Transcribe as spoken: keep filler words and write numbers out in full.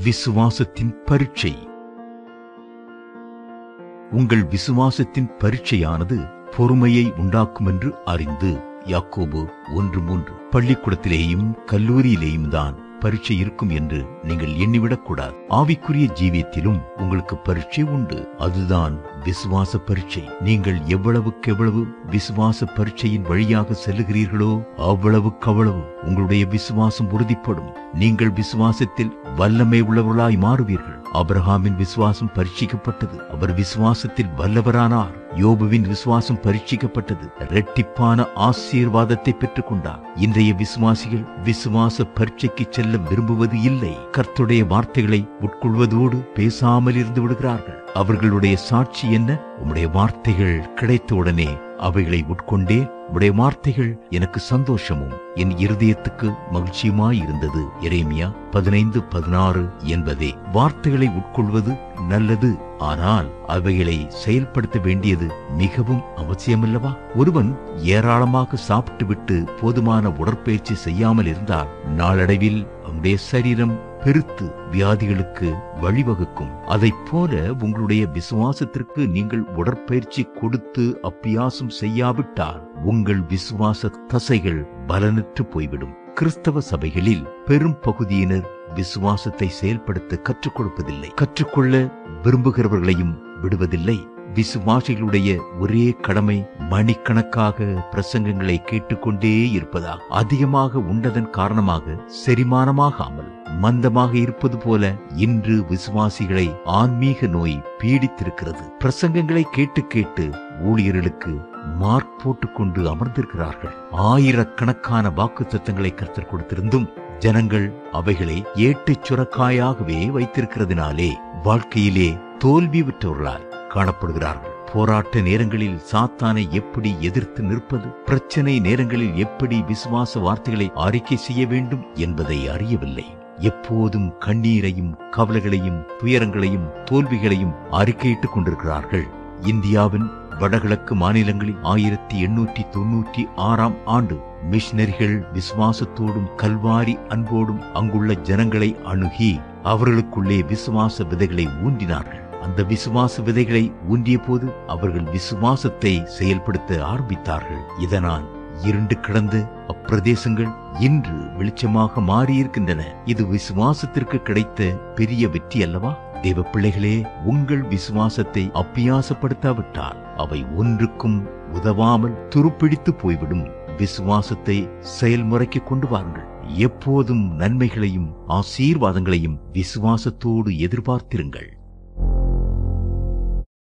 விசுவாசத்தின் பரீட்சை. உங்கள் விசுவாசத்தின் பரீட்சையானது பொறுமையை உண்டாக்கும் என்று அறிந்து. யாக்கோபு ஒன்று மூன்று. பள்ளிக்கூடத்திலேயும் கல்லூரியிலேயும் தான் பரீட்சை இருக்கும் என்று நீங்கள் எண்ணிவிடக் கூடாது. ஆவிக்குரிய ஜீவியத்திலும் உங்களுக்கு பரீட்சை உண்டு. அதுதான் விசுவாச பரீட்சை. நீங்கள் எவ்வளவுக்கு எவ்வளவு விசுவாச பரீட்சையின் வழியாக செல்லுகிறீர்களோ அவ்வளவுக்கு அவ்வளவு உங்களுடைய விசுவாசம் உறுதிப்படும். நீங்கள் விசுவாசத்தில் வல்லமை உள்ளவர்களாய் மாறுவீர்கள். ஆபிரகாமின் விசுவாசம் பரீட்சிக்கப்பட்டது. அவர் விசுவாசத்தில் வல்லவரானார். யோபுவின் விசுவாசம் பரீட்சிக்கப்பட்டது. இரட்டிப்பான ஆசீர்வாதத்தை பெற்றுக் கொண்டார். இன்றைய விசுவாசிகள் விசுவாச பரீட்சைக்கு செல்ல விரும்புவது இல்லை. கர்த்தருடைய வார்த்தைகளை உட்கொள்வதோடு பேசாமல் இருந்து விடுகிறார்கள். அவர்களுடைய சாட்சி என்ன? உம்முடைய வார்த்தைகள் கிடைத்தவுடனே அவைகளை உட்கொண்டே உடைய வார்த்தைகள் எனக்கு சந்தோஷமும் என் இருதயத்துக்கு மகிழ்ச்சியுமாயிருந்தது. எரேமியா பதினைந்து பதினாறு என்பதே. வார்த்தைகளை உட்கொள்வது நல்லது, ஆனால் அவைகளை செயல்படுத்த வேண்டியது மிகவும் அவசியமல்லவா? ஒருவன் ஏராளமாக சாப்பிட்டு விட்டு போதுமான உடற்பயிற்சி செய்யாமல் இருந்தால் நாளடைவில் அவனுடைய சரீரம் பெருத்து வியாதிகளுக்கு வழிவகுக்கும். அதைப் போல உங்களுடைய விசுவாசத்திற்கு நீங்கள் உடற்பயிற்சி கொடுத்து அப்பியாசம் செய்யாவிட்டால் உங்கள் விசுவாச தசைகள் பலனற்று போய்விடும். கிறிஸ்தவ சபைகளில் பெரும் பகுதியினர் விசுவாசத்தை செயல்படுத்த கற்றுக் கொடுப்பதில்லை. கற்றுக்கொள்ள விரும்புகிறவர்களையும் விடுவதில்லை. விசுவாசிகளுடைய ஒரே கடமை மணிக்கணக்காக பிரசங்கங்களை கேட்டுக்கொண்டே இருப்பதாக. அதிகமாக உண்டதன் காரணமாக செரிமானமாகாமல் மந்தமாக இருப்பது போல இன்று விசுவாசிகளை ஆன்மீக நோய் பீடித்திருக்கிறது. பிரசங்கங்களை கேட்டு கேட்டு ஊழியர்களுக்கு மார்க் போட்டுக்கொண்டு அமர்ந்திருக்கிறார்கள். ஆயிரக்கணக்கான வாக்கு தத்தங்களை கர்த்தர் கொடுத்திருந்தும் ஜனங்கள் அவைகளை ஏட்டுச் சுரக்காயாகவே வைத்திருக்கிறதுனாலே வாழ்க்கையிலே தோல்வி விட்டவர்களாய் காணப்படுகிறார்கள். போராட்ட நேரங்களில் சாத்தானை எப்படி எதிர்த்து நிற்பது, பிரச்சனை நேரங்களில் எப்படி விசுவாச வார்த்தைகளை அறிக்கை செய்ய வேண்டும் என்பதை அறியவில்லை. எப்போதும் கண்ணீரையும் கவலைகளையும் துயரங்களையும் தோல்விகளையும் அறிக்கையிட்டுக் கொண்டிருக்கிறார்கள். இந்தியாவின் வடகிழக்கு மாநிலங்களில் ஆயிரத்தி எண்ணூற்றி தொன்னூற்றி ஆறாம் ஆண்டு மிஷனரிகள் விசுவாசத்தோடும் கல்வாரி அன்போடும் அங்குள்ள ஜனங்களை அணுகி அவர்களுக்குள்ளே விசுவாச விதைகளை ஊன்றினார்கள். அந்த விசுவாச விதைகளை ஊன்றிய போது அவர்கள் விசுவாசத்தை செயல்படுத்த ஆரம்பித்தார்கள். இதனால் இருண்டு கிடந்த அப்பிரதேசங்கள் இன்று வெளிச்சமாக மாறியிருக்கின்றன. இது விசுவாசத்திற்கு கிடைத்த பெரிய வெற்றி அல்லவா? தேவ பிள்ளைகளே, உங்கள் விசுவாசத்தை அப்பியாசப்படுத்தாவிட்டால் அவை ஒன்றுக்கும் உதவாமல் துருப்பிடித்து போய்விடும். விசுவாசத்தை செயல்முறைக்கு கொண்டு வாருங்கள். எப்போதும் நன்மைகளையும் ஆசீர்வாதங்களையும் விசுவாசத்தோடு எதிர்பார்த்திருங்கள்.